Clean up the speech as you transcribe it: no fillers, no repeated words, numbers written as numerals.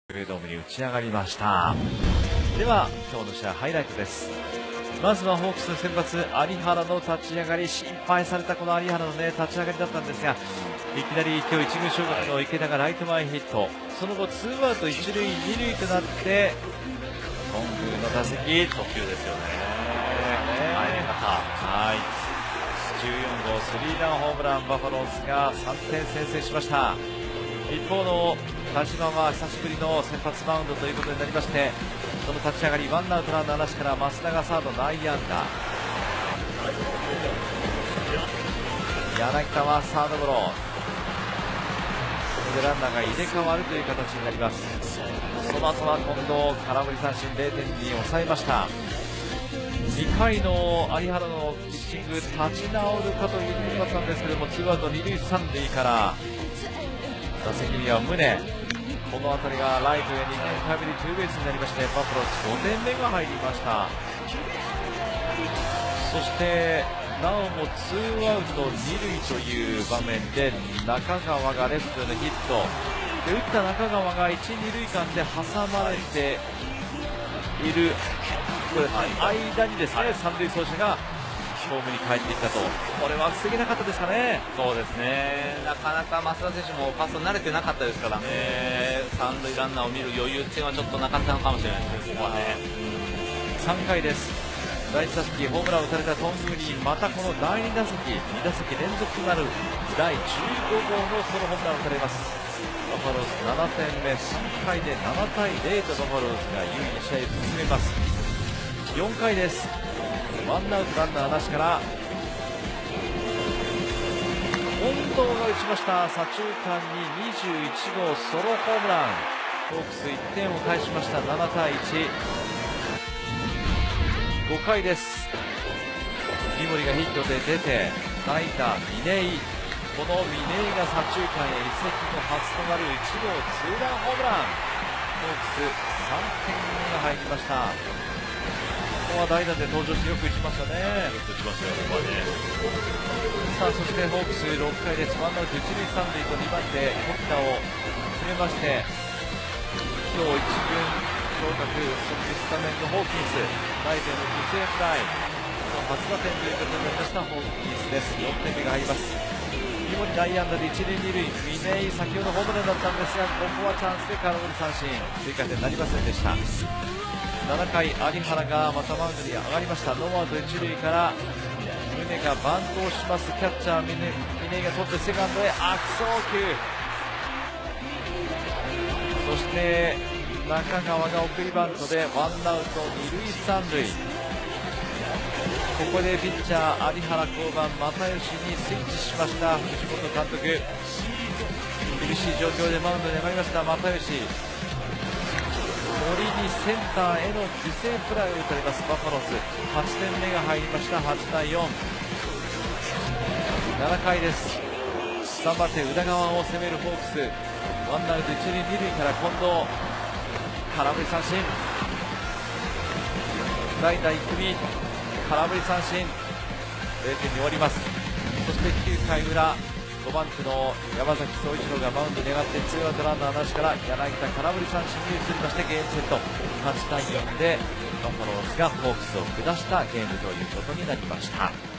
ドームに打ち上がりました。では今日の試合ハイライトです。まずはホークス先発有原の立ち上がり、心配されたこの有原の、立ち上がりだったんですが、いきなり今日一軍昇格の池田がライト前ヒット、その後ツーアウト一塁二塁となって頓宮の打席、 初球ですよね。 はい、14号スリーランホームラン、バファローズが3点先制しました。一方の田島は久しぶりの先発マウンドということになりまして、その立ち上がりワンアウトランナーなしから増田がサード内野安打、柳田はサードゴロ、これでランナーが入れ替わるという形になります。その後は近藤、空振り三振0点に抑えました。2回の有原のピッチング、立ち直るかというところだったんですけれども、ツーアウト二塁三塁から打席には宗、この辺りがライトへ2点タイムリーツーベースになりまして、バファローズ5点目が入りました。そしてなおもツーアウト二塁という場面で中川がレフトへのヒットで、打った中川が1、2塁間で挟まれている、これ間にですね、三塁走者がホームに帰ってきたと、これは防げなかったですかね。 そうですね、なかなか増田選手もファースト慣れてなかったですからね、三塁ランナーを見る余裕っていうのはちょっとなかったのかもしれないですね、ここはね。 3回です。第1打席ホームランを打たれた頓宮にまたこの第2打席2打席連続となる第15号のソロホームランを打たれます。バファローズ7点目、3回で7対0とバファローズが優位に試合を進めます。4回です。ワンアウトランナーなしから近藤が打ちました。左中間に21号ソロホームラン、ホークス1点を返しました。7対1。5回です。三森がヒットで出て代打嶺井、この嶺井が左中間へ移籍後初となる1号ツーランホームラン、ホークス3点目が入りました。ここは代打で登場してよく打ちましたね。 よく打ちましたよ、ここはね。 さあそしてホークス6回です。ワンアウト一塁三塁と2番手小北を詰めまして、今日一軍昇格即スタメンのホーキンス、ライトへの犠牲フライ、初打点ということになりましたホーキンスです。4点目が入ります。三森内野安打で一塁二塁、嶺井先ほどホームランだったんですが、ここはチャンスで空振り三振、追加点なりませんでした。7回有原がまたマウンドに上がりました。ノーアウト一塁から宗がバントをします。キャッチャー嶺井が取ってセカンドへ悪送球、そして中川が送りバントでワンアウト二塁三塁、ここでピッチャー有原降板、又吉にスイッチしました藤本監督。厳しい状況でマウンドに上がりました又吉、森にセンターへの犠牲フライを打たれます。バファローズ8点目が入りました。8対4。7回です。3番手宇田川を攻めるホークス、ワンアウト一塁二塁から近藤、空振り三振、代打生見、空振り三振、0点に終わります。そして9回裏、5番手の山崎総一郎がマウンドに上がってツーアウトランナーなしから柳田空振り三振に移りまして、ゲームセット8対4でバファローズがホークスを下したゲームということになりました。